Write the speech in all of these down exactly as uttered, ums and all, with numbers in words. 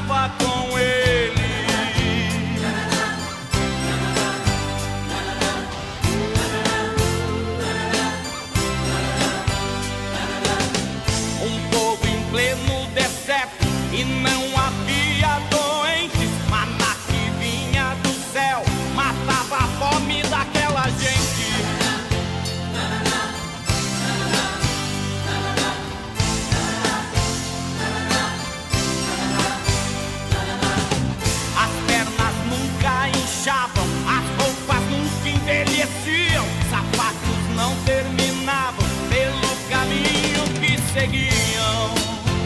estava com ele. Um povo em pleno deserto e não havia doentes, maná que vinha do céu matava a fome daquela gente. As pernas nunca inchavam, as roupas nunca envelheciam, sapatos não terminavam pelo caminho que seguiam.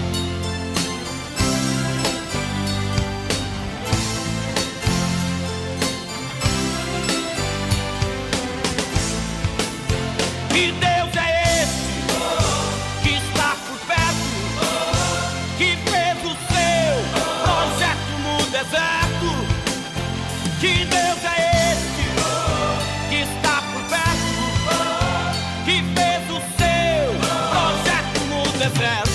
Que Deus é esse que está por perto, que fez o seu projeto no deserto? Que Deus é esse que está por perto, que fez o seu projeto no deserto?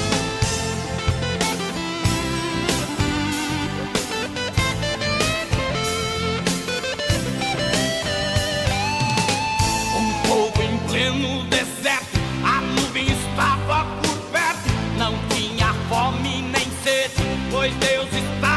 Um povo em pleno deserto, a nuvem estava por perto, não tinha fome nem sede, pois Deus estava